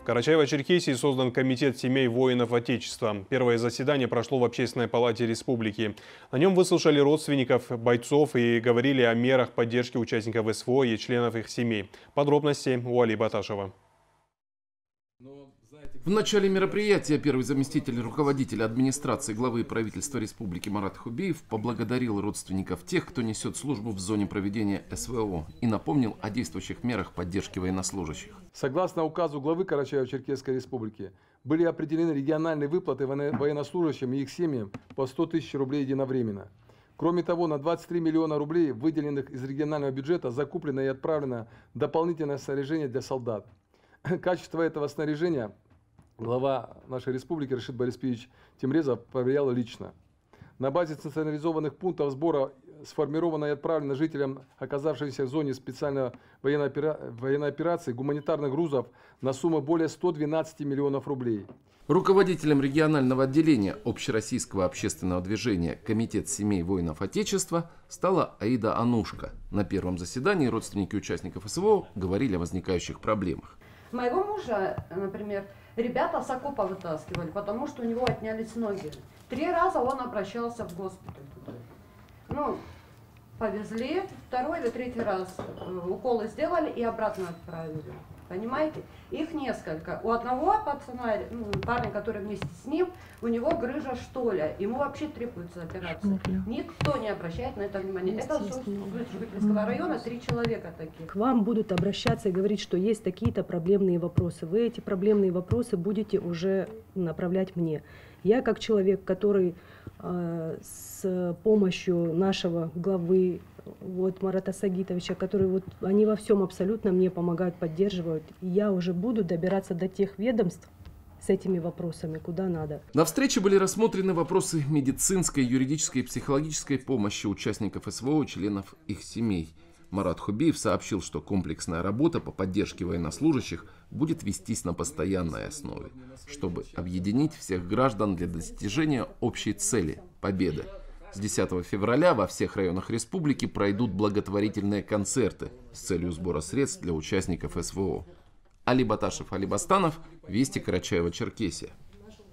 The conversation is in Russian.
В Карачаево-Черкесии создан комитет семей воинов Отечества. Первое заседание прошло в Общественной палате республики. На нем выслушали родственников бойцов и говорили о мерах поддержки участников СВО и членов их семей. Подробности у Али Баташева. В начале мероприятия первый заместитель руководителя администрации главы правительства республики Марат Хубиев поблагодарил родственников тех, кто несет службу в зоне проведения СВО, и напомнил о действующих мерах поддержки военнослужащих. Согласно указу главы Карачаево-Черкесской республики, были определены региональные выплаты военнослужащим и их семьям по 100 тысяч рублей единовременно. Кроме того, на 23 миллиона рублей, выделенных из регионального бюджета, закуплено и отправлено дополнительное снаряжение для солдат. Качество этого снаряжения глава нашей республики Рашид Бориспиевич Тимрезов проверял лично. На базе централизованных пунктов сбора сформировано и отправлено жителям, оказавшимся в зоне специальной военной операции, гуманитарных грузов на сумму более 112 миллионов рублей. Руководителем регионального отделения общероссийского общественного движения «Комитет семей воинов Отечества» стала Аида Анушка. На первом заседании родственники участников СВО говорили о возникающих проблемах. Моего мужа, например, ребята с окопа вытаскивали, потому что у него отнялись ноги. 3 раза он обращался в госпиталь. Ну, повезли, 2-й или 3-й раз уколы сделали и обратно отправили. Понимаете? Их несколько. У одного пацана, парня, который вместе с ним, у него грыжа штоля. Ему вообще требуется операция. Никто не обращает на это внимание. Это Житомирского района 3 человека таких. К вам будут обращаться и говорить, что есть такие-то проблемные вопросы. Вы эти проблемные вопросы будете уже направлять мне. Я как человек, который с помощью нашего главы Марата Сагитовича, которые они во всем абсолютно мне помогают, поддерживают. И я уже буду добираться до тех ведомств с этими вопросами, куда надо. На встрече были рассмотрены вопросы медицинской, юридической и психологической помощи участников СВО и членов их семей. Марат Хубиев сообщил, что комплексная работа по поддержке военнослужащих будет вестись на постоянной основе, чтобы объединить всех граждан для достижения общей цели – победы. С 10 февраля во всех районах республики пройдут благотворительные концерты с целью сбора средств для участников СВО. Али Баташев, Али Бастанов, Вести, Карачаево-Черкесия.